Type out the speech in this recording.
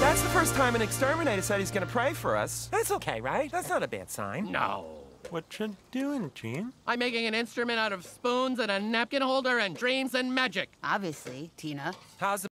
That's the first time an exterminator said he's gonna pray for us. That's okay, right? That's not a bad sign. No. What you doing, Gene? I'm making an instrument out of spoons and a napkin holder and dreams and magic. Obviously, Tina. How's the